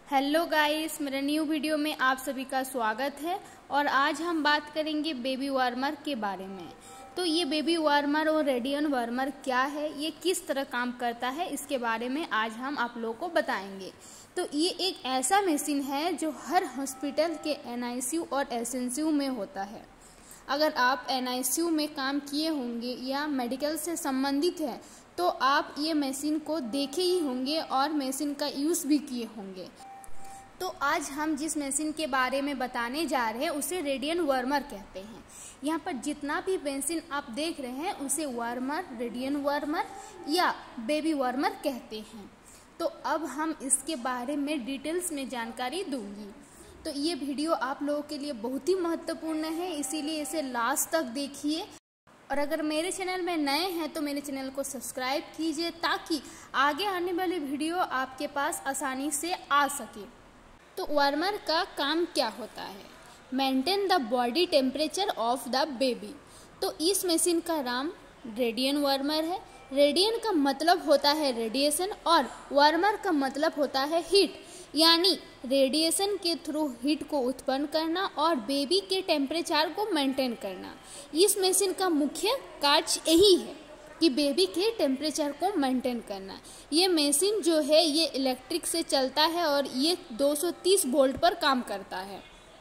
Hello guys, मेरे new video में आप सभी का स्वागत है। और आज हम बात करेंगे बेबी वार्मर के बारे में। तो ये बेबी वार्मर और रेडियन वार्मर क्या है, ये किस तरह काम करता है, इसके बारे में आज हम आप लोगों को बताएंगे। तो ये एक ऐसा मशीन है जो हर हॉस्पिटल के NICU और SNCU में होता है। अगर आप NICU में काम किए होंगे या मेडिकल से संबंधित है तो आप ये मशीन को देखे ही होंगे और मशीन का यूज़ भी किए होंगे। तो आज हम जिस मशीन के बारे में बताने जा रहे हैं उसे रेडियन वार्मर कहते हैं। यहाँ पर जितना भी मशीन आप देख रहे हैं उसे वार्मर, रेडियन वार्मर या बेबी वार्मर कहते हैं। तो अब हम इसके बारे में डिटेल्स में जानकारी दूंगी। तो ये वीडियो आप लोगों के लिए बहुत ही महत्वपूर्ण है, इसीलिए इसे लास्ट तक देखिए। और अगर मेरे चैनल में नए हैं तो मेरे चैनल को सब्सक्राइब कीजिए ताकि आगे आने वाली वीडियो आपके पास आसानी से आ सके। तो वार्मर का काम क्या होता है? Maintain the body temperature of the baby. तो इस मशीन का नाम रेडियन वार्मर है। रेडियन का मतलब होता है रेडिएशन और वार्मर का मतलब होता है हीट, यानी रेडिएशन के थ्रू हीट को उत्पन्न करना और बेबी के टेम्परेचर को मेंटेन करना। इस मशीन का मुख्य कार्य यही है कि बेबी के टेम्परेचर को मेंटेन करना। ये मशीन जो है ये इलेक्ट्रिक से चलता है और ये 230 वोल्ट पर काम करता है।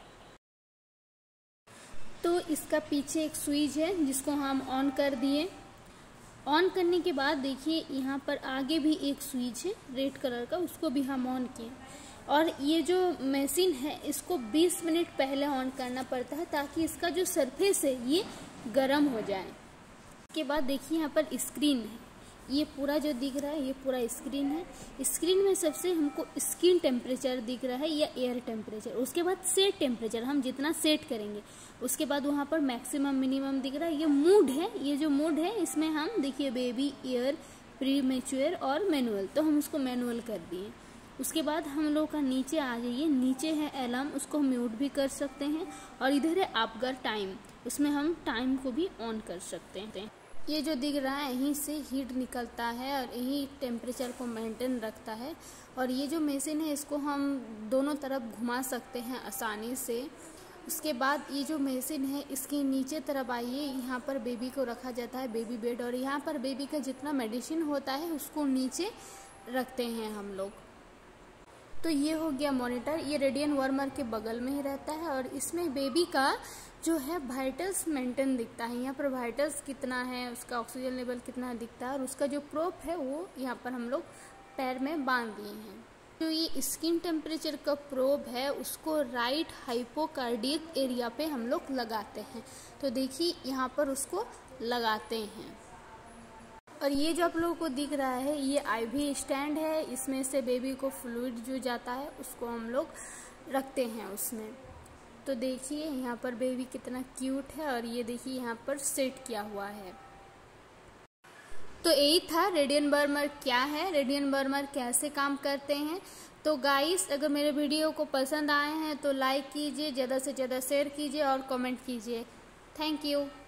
तो इसका पीछे एक स्विच है जिसको हम ऑन कर दिए। ऑन करने के बाद देखिए यहाँ पर आगे भी एक स्विच है रेड कलर का, उसको भी हम ऑन किए। और ये जो मशीन है इसको 20 मिनट पहले ऑन करना पड़ता है ताकि इसका जो सरफेस है ये गर्म हो जाए। के बाद देखिए यहाँ पर स्क्रीन है, ये पूरा जो दिख रहा है ये पूरा स्क्रीन है। स्क्रीन में सबसे हमको स्किन टेम्परेचर दिख रहा है या एयर टेम्परेचर। उसके बाद सेट टेम्परेचर, हम जितना सेट करेंगे उसके बाद वहाँ पर मैक्सिमम मिनिमम दिख रहा है। ये मूड है, ये जो मूड है इसमें हम देखिए बेबी, ईयर, प्री मैच्योर और मैनुअल, तो हम उसको मैनुअल कर दिए। उसके बाद हम लोग का नीचे आ जाइए, नीचे है अलार्म, उसको हम म्यूट भी कर सकते हैं। और इधर है आपका टाइम, उसमें हम टाइम को भी ऑन कर सकते हैं। ये जो दिख रहा है यहीं से हीट निकलता है और यही टेम्परेचर को मेंटेन रखता है। और ये जो मशीन है इसको हम दोनों तरफ घुमा सकते हैं आसानी से। उसके बाद ये जो मशीन है इसके नीचे तरफ आइए, यहाँ पर बेबी को रखा जाता है, बेबी बेड, और यहाँ पर बेबी का जितना मेडिसिन होता है उसको नीचे रखते हैं हम लोग। तो ये हो गया मॉनिटर, ये रेडियन वार्मर के बगल में ही रहता है और इसमें बेबी का जो है वाइटल्स मेंटेन दिखता है। यहाँ पर वाइटल्स कितना है, उसका ऑक्सीजन लेवल कितना दिखता है और उसका जो प्रोब है वो यहाँ पर हम लोग पैर में बांध दिए हैं। जो ये स्किन टेम्परेचर का प्रोब है उसको राइट हाइपोकार्डियक एरिया पे हम लोग लगाते हैं। तो देखिए यहाँ पर उसको लगाते हैं। और ये जो आप लोगों को दिख रहा है ये IV स्टैंड है, इसमें से बेबी को फ्लूइड जो जाता है उसको हम लोग रखते हैं उसमें। तो देखिए यहाँ पर बेबी कितना क्यूट है और ये देखिए यहाँ पर सेट किया हुआ है। तो यही था रेडियन वार्मर क्या है, रेडियन वार्मर कैसे काम करते हैं। तो गाइस, अगर मेरे वीडियो को पसंद आए हैं तो लाइक कीजिए, ज़्यादा से ज़्यादा शेयर कीजिए और कमेंट कीजिए। Thank you.